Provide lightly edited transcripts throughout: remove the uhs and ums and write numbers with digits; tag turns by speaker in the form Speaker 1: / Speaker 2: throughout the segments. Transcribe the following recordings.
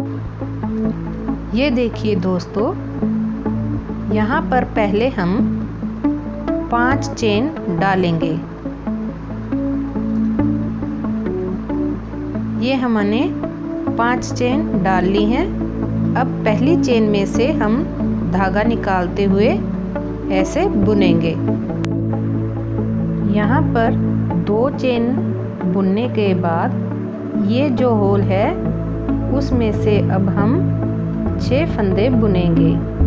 Speaker 1: ये देखिए दोस्तों, यहाँ पर पहले हम 5 चेन डालेंगे। ये हमने 5 चेन डाल ली हैं। अब पहली चेन में से हम धागा निकालते हुए ऐसे बुनेंगे। यहाँ पर 2 चेन बुनने के बाद ये जो होल है उसमें से अब हम 6 फंदे बुनेंगे।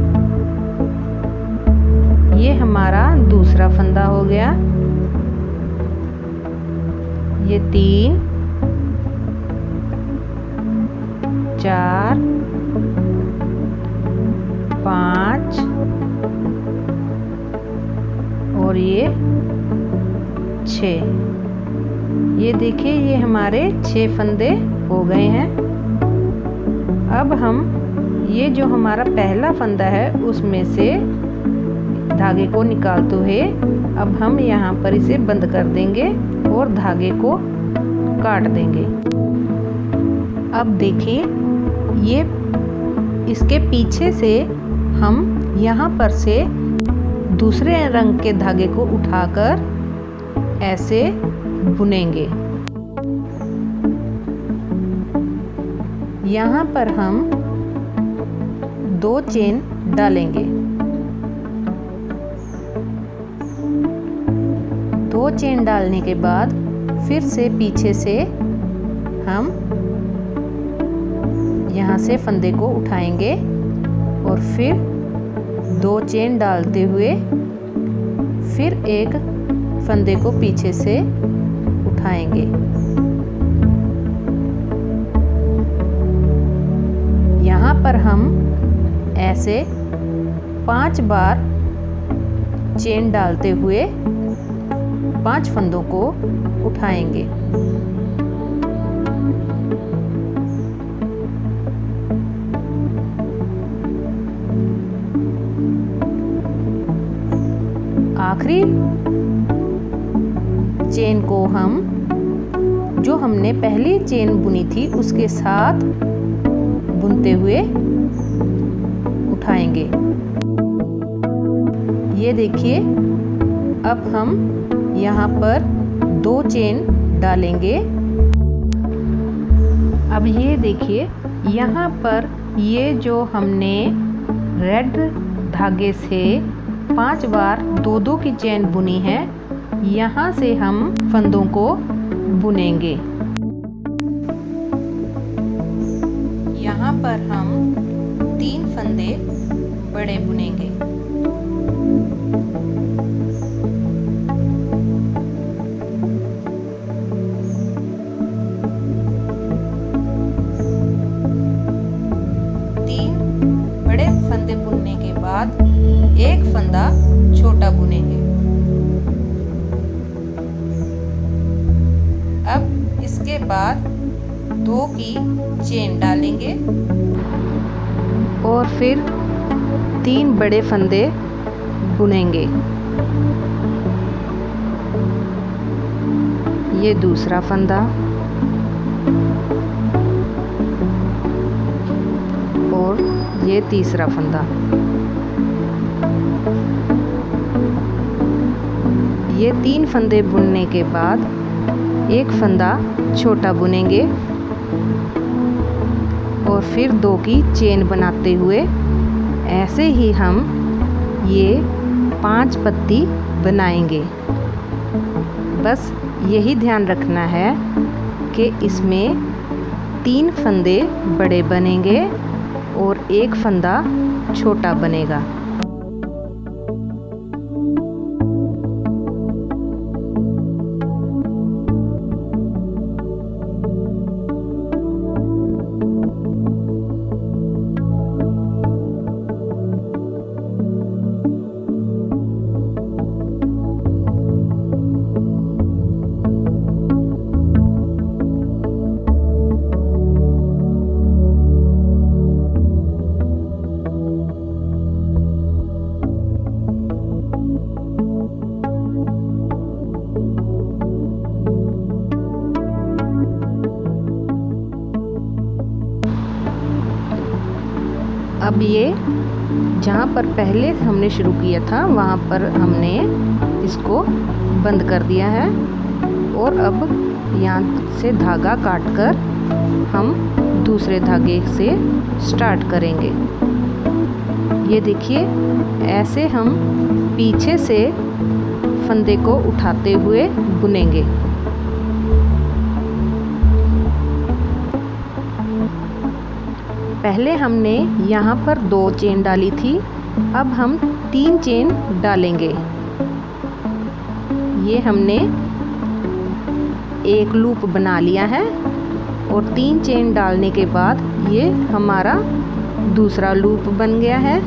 Speaker 1: ये हमारा दूसरा फंदा हो गया। ये 3 4 5 और ये 6। ये देखिए, ये हमारे 6 फंदे हो गए हैं। अब हम ये जो हमारा पहला फंदा है उसमें से धागे को निकालते हुए अब हम यहाँ पर इसे बंद कर देंगे और धागे को काट देंगे। अब देखिए, ये इसके पीछे से हम यहाँ पर से दूसरे रंग के धागे को उठाकर ऐसे बुनेंगे। यहाँ पर हम 2 चेन डालेंगे। 2 चेन डालने के बाद फिर से पीछे से हम यहाँ से फंदे को उठाएंगे और फिर 2 चेन डालते हुए फिर एक फंदे को पीछे से उठाएंगे। यहाँ पर हम ऐसे 5 बार चेन डालते हुए 5 फंदों को उठाएंगे। आखिरी चेन को हम जो हमने पहली चेन बुनी थी उसके साथ बुनते हुए उठाएंगे। ये देखिए, अब हम यहाँ पर 2 चेन डालेंगे। अब ये देखिए, यहाँ पर ये जो हमने रेड धागे से 5 बार 2-2 की चेन बुनी है, यहाँ से हम फंदों को बुनेंगे। यहाँ पर हम 3 फंदे बड़े बुनेंगे। बड़े फंदे बुनने के बाद एक फंदा छोटा बुनेंगे। अब इसके बाद 2 की चेन डालेंगे और फिर 3 बड़े फंदे बुनेंगे। ये दूसरा फंदा और ये तीसरा फंदा। ये 3 फंदे बुनने के बाद एक फंदा छोटा बुनेंगे और फिर 2 की चेन बनाते हुए ऐसे ही हम ये 5 पत्ती बनाएंगे। बस यही ध्यान रखना है कि इसमें 3 फंदे बड़े बनेंगे और एक फंदा छोटा बनेगा। अब ये जहाँ पर पहले हमने शुरू किया था वहाँ पर हमने इसको बंद कर दिया है और अब यहाँ से धागा काटकर हम दूसरे धागे से स्टार्ट करेंगे। ये देखिए, ऐसे हम पीछे से फंदे को उठाते हुए बुनेंगे। पहले हमने यहाँ पर 2 चेन डाली थी, अब हम 3 चेन डालेंगे। ये हमने एक लूप बना लिया है और 3 चेन डालने के बाद ये हमारा दूसरा लूप बन गया है।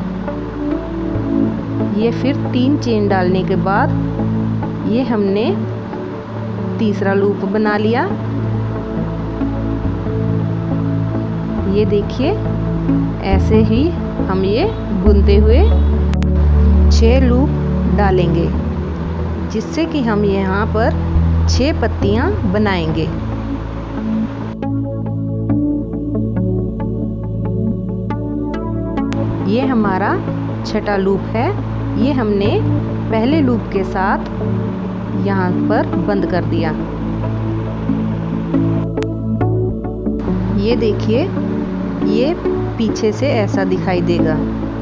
Speaker 1: ये फिर 3 चेन डालने के बाद ये हमने तीसरा लूप बना लिया। ये देखिए, ऐसे ही हम ये बुनते हुए 6 लूप डालेंगे, जिससे कि हम यहाँ पर 6 पत्तियाँ बनाएंगे। ये हमारा छठा लूप है। ये हमने पहले लूप के साथ यहाँ पर बंद कर दिया। ये देखिए, ये पीछे से ऐसा दिखाई देगा।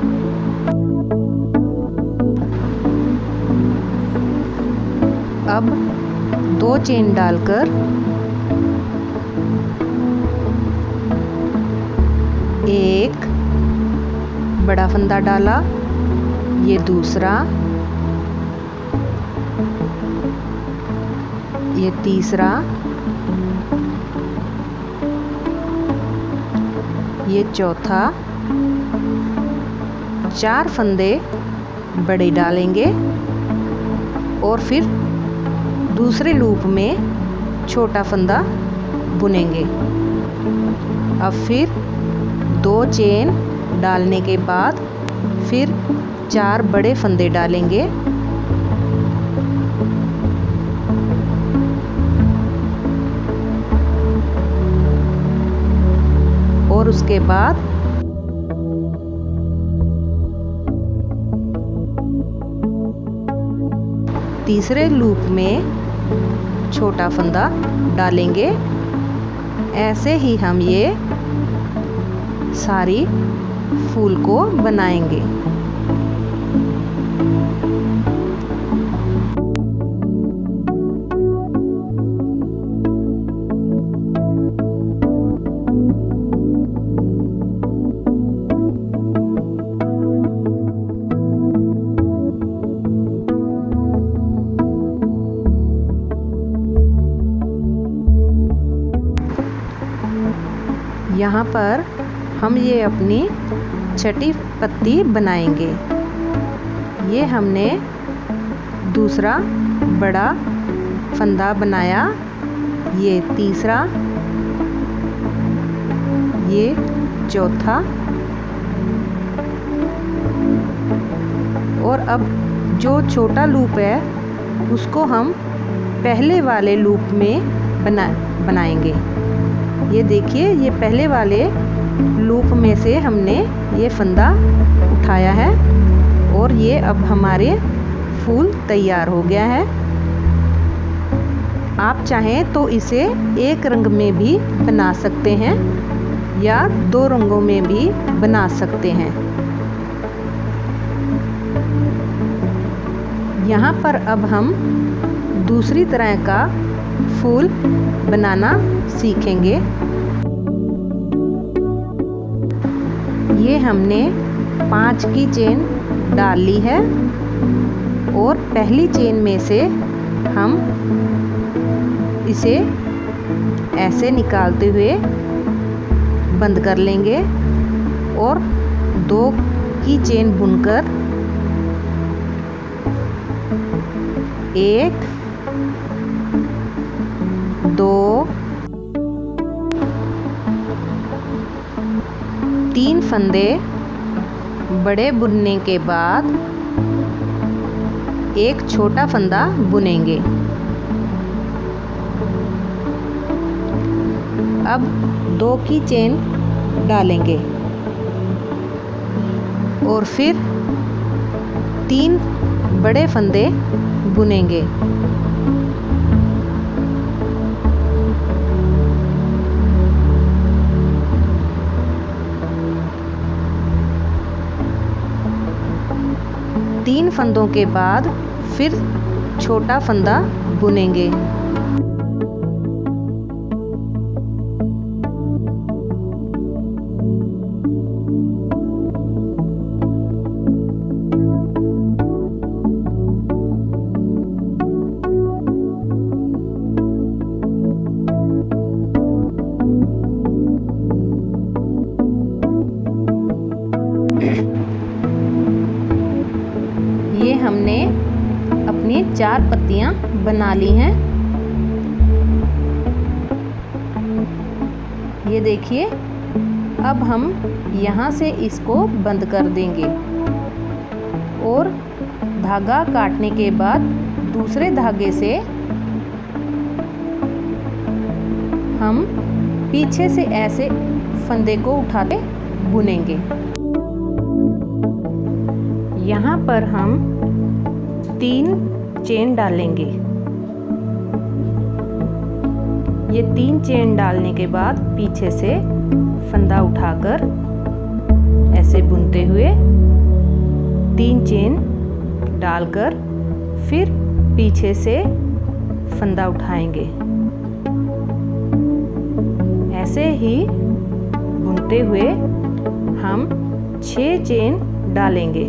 Speaker 1: अब 2 चेन डालकर एक बड़ा फंदा डाला, ये दूसरा, ये तीसरा, ये चौथा, 4 फंदे बड़े डालेंगे और फिर दूसरे लूप में छोटा फंदा बुनेंगे। अब फिर 2 चेन डालने के बाद फिर 4 बड़े फंदे डालेंगे और उसके बाद तीसरे लूप में छोटा फंदा डालेंगे। ऐसे ही हम ये सारी फूल को बनाएंगे। यहाँ पर हम ये अपनी छठी पत्ती बनाएंगे। ये हमने दूसरा बड़ा फंदा बनाया, ये तीसरा, ये चौथा और अब जो छोटा लूप है उसको हम पहले वाले लूप में बनाएंगे। ये देखिए, ये पहले वाले लूप में से हमने ये फंदा उठाया है और ये अब हमारे फूल तैयार हो गया है। आप चाहें तो इसे एक रंग में भी बना सकते हैं या 2 रंगों में भी बना सकते हैं। यहाँ पर अब हम दूसरी तरह का फूल बनाना सीखेंगे। ये हमने 5 की चेन डाल ली है और पहली चेन में से हम इसे ऐसे निकालते हुए बंद कर लेंगे और 2 की चेन बुनकर 1 2 3 फंदे बड़े बुनने के बाद एक छोटा फंदा बुनेंगे। अब 2 की चेन डालेंगे और फिर 3 बड़े फंदे बुनेंगे। तीन फंदों के बाद फिर छोटा फंदा बुनेंगे। ये हमने अपनी 4 पत्तियां बना ली हैं। ये देखिए, अब हम यहाँ से इसको बंद कर देंगे और धागा काटने के बाद दूसरे धागे से हम पीछे से ऐसे फंदे को उठाते बुनेंगे। यहाँ पर हम 3 चेन डालेंगे। ये 3 चेन डालने के बाद पीछे से फंदा उठाकर ऐसे बुनते हुए 3 चेन डालकर फिर पीछे से फंदा उठाएंगे। ऐसे ही बुनते हुए हम 6 चेन डालेंगे।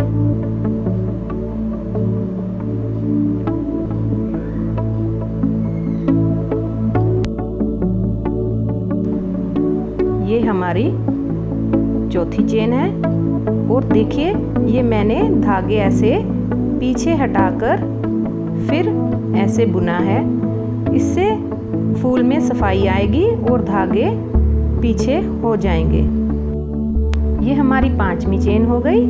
Speaker 1: ये हमारी चौथी चेन है और देखिए, ये मैंने धागे ऐसे पीछे हटाकर फिर ऐसे बुना है। इससे फूल में सफाई आएगी और धागे पीछे हो जाएंगे। ये हमारी 5वीं चेन हो गई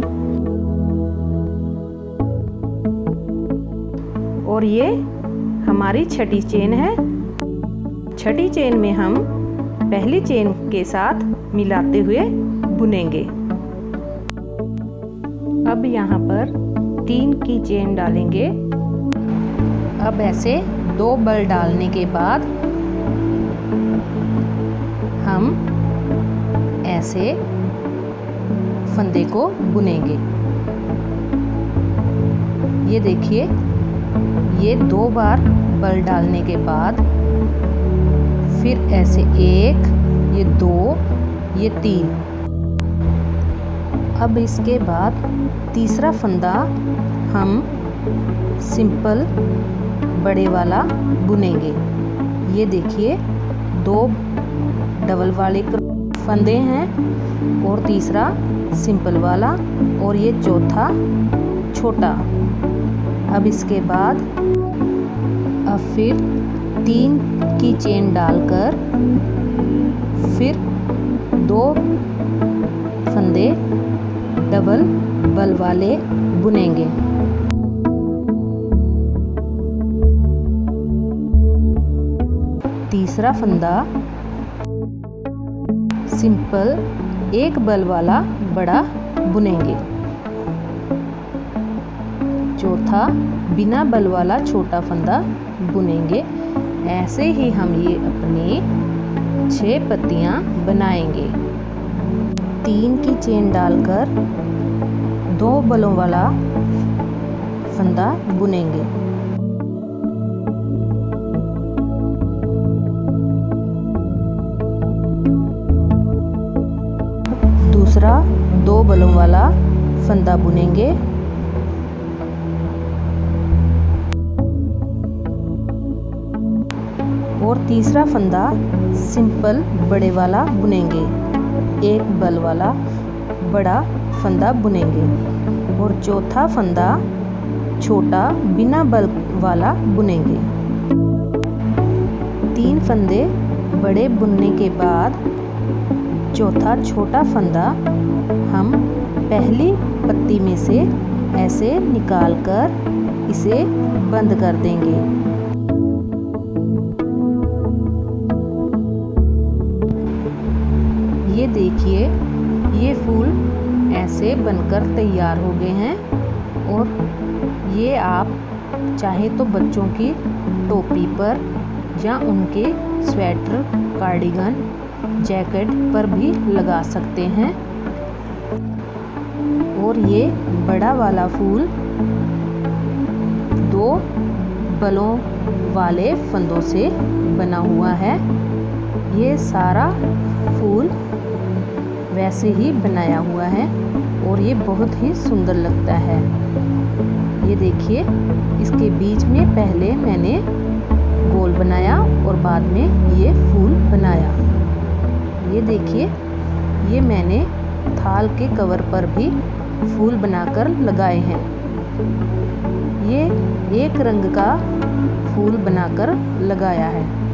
Speaker 1: और ये हमारी 6ठी चेन है। 6ठी चेन में हम पहली चेन के साथ मिलाते हुए बुनेंगे। अब यहाँ पर 3 की चेन डालेंगे। अब ऐसे 2 बल डालने के बाद हम ऐसे फंदे को बुनेंगे। ये देखिए, ये 2 बार बल डालने के बाद फिर ऐसे 1, ये 2, ये 3। अब इसके बाद तीसरा फंदा हम सिंपल बड़े वाला बुनेंगे। ये देखिए, 2 डबल वाले फंदे हैं और तीसरा सिंपल वाला और ये चौथा छोटा। अब इसके बाद अब फिर 3 की चेन डालकर फिर 2 फंदे डबल बल वाले बुनेंगे। तीसरा फंदा सिंपल 1 बल वाला बड़ा बुनेंगे। चौथा बिना बल वाला छोटा फंदा बुनेंगे। ऐसे ही हम ये अपनी 6 पत्तियां बनाएंगे। 3 की चेन डालकर 2 बलों वाला फंदा बुनेंगे। दूसरा 2 बलों वाला फंदा बुनेंगे। और तीसरा फंदा सिंपल बड़े वाला बुनेंगे। 1 बल वाला बड़ा फंदा बुनेंगे और चौथा फंदा छोटा बिना बल वाला बुनेंगे। 3 फंदे बड़े बुनने के बाद चौथा छोटा फंदा हम पहली पत्ती में से ऐसे निकालकर इसे बंद कर देंगे। ये देखिए, ये फूल ऐसे बनकर तैयार हो गए हैं। और ये आप चाहे तो बच्चों की टोपी पर या उनके स्वेटर, कार्डिगन, जैकेट पर भी लगा सकते हैं। और ये बड़ा वाला फूल 2 बलों वाले फंदों से बना हुआ है। ये सारा फूल वैसे ही बनाया हुआ है और ये बहुत ही सुंदर लगता है। ये देखिए, इसके बीच में पहले मैंने गोल बनाया और बाद में ये फूल बनाया। ये देखिए, ये मैंने थाल के कवर पर भी फूल बनाकर लगाए हैं। ये एक रंग का फूल बनाकर लगाया है।